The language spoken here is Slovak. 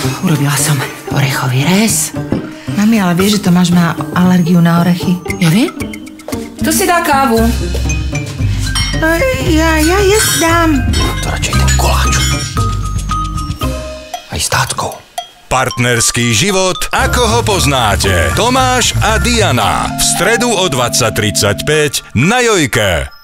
Urobila som orechový rez. Mami, ale vieš, že Tomáš má alergiu na orechy? Ja viem. Tu si dá kávu. Ja dám. To radšej ten koláč. Aj s táckou. Partnerský život, ako ho poznáte. Tomáš a Diana. V stredu o 20:35 na Jojke.